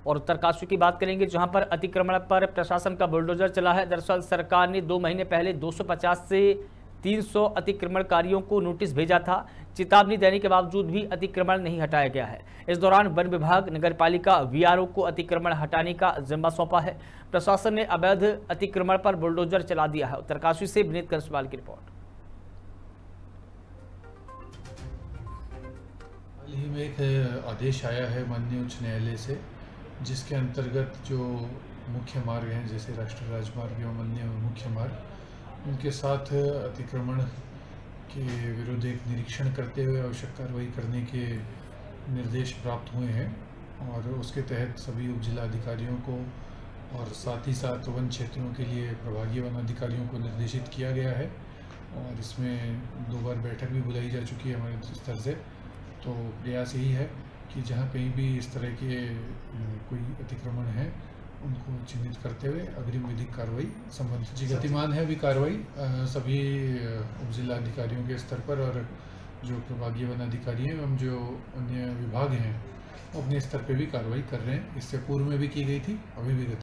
और उत्तरकाशी की बात करेंगे, जहां पर अतिक्रमण पर प्रशासन का बुलडोजर चला है। दरअसल सरकार ने 2 महीने पहले 250 से 300 अतिक्रमणकारियों को नोटिस भेजा था। चेतावनी देने के बावजूद भी अतिक्रमण नहीं हटाया गया है। इस दौरान वन विभाग, नगरपालिका, वीआरओ को अतिक्रमण हटाने का जिम्मा सौंपा है। प्रशासन ने अवैध अतिक्रमण पर बुलडोजर चला दिया है। उत्तरकाशी से विनीत कंसवाल की रिपोर्ट। हाल ही में एक आदेश आया है माननीय उच्च न्यायालय से, जिसके अंतर्गत जो मुख्य मार्ग हैं जैसे राष्ट्रीय राजमार्ग एवं अन्य मुख्य मार्ग, उनके साथ अतिक्रमण के विरुद्ध एक निरीक्षण करते हुए आवश्यक कार्रवाई करने के निर्देश प्राप्त हुए हैं और उसके तहत सभी उप जिला अधिकारियों को और साथ ही साथ वन क्षेत्रों के लिए प्रभागीय वन अधिकारियों को निर्देशित किया गया है। और इसमें 2 बार बैठक भी बुलाई जा चुकी है हमारे स्तर से। तो प्रयास यही है कि जहाँ कहीं भी इस तरह के कोई अतिक्रमण है उनको चिन्हित करते हुए अग्रिम विधिक कार्रवाई संबंधित गतिमान है। अभी कार्रवाई सभी उप जिला अधिकारियों के स्तर पर और जो प्रभागीय वन अधिकारी हैं एवं जो अन्य विभाग हैं अपने स्तर पे भी कार्रवाई कर रहे हैं। इससे पूर्व में भी की गई थी, अभी भी